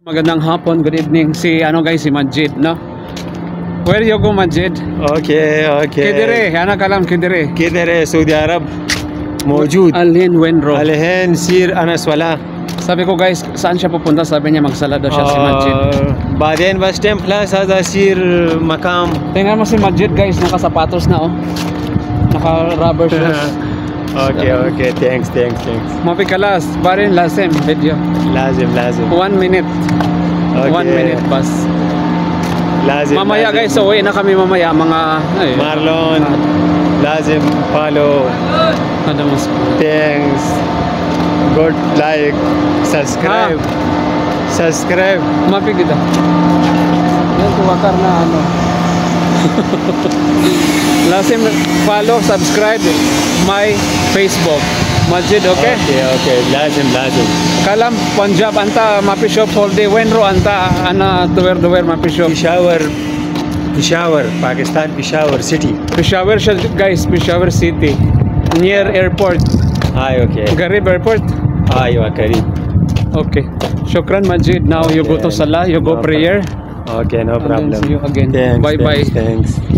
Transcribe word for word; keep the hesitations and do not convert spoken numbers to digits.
Magandang hapon, good evening. Si ano guys, si Majid, no? Where you go, Majid? اوكي اوكي Kidire, ana kalam kidire. كده سعودي عرب موجود Alin Wenro. الحين سير انس ولا Sabi ko guys, saan siya pupunta? Sabi niya magsala daw siya si Majid. آه، بعدين بس تم بلس هذا سير مقام Tingnan mo si Majid guys, naka-sapatos na oh. Naka-rubber shoes. اوكي اوكي ثانكس ثانكس ثانكس Mapi kalas, barin lasem video. لازم لازم One minute. Okay. One minute pas. لازم Mamaya لازم. guys, so uwi na kami mamaya mga ay, مارلون لازم فولو ano mas ثانكس جود لايك سبسكرايب سبسكرايب Mapi kita. Yan tuwakar na ano. Lasim follow, subscribe my Facebook. Majid, okay? اوكي اوكي لازم لازم Kalam Punjab anta mapi shop all day. Wenro anta ana duwer duwer mapi shop. Peshawar Peshawar Pakistan Peshawar city Peshawar siya guys, Peshawar City. Near airport. Hi okay Garib airport. ايوه قريب Okay. Shukran Majid. Now you go to Okay. Salah, you go No prayer. اوكي نو And then بروبلم see you again. Bye bye. ثانكس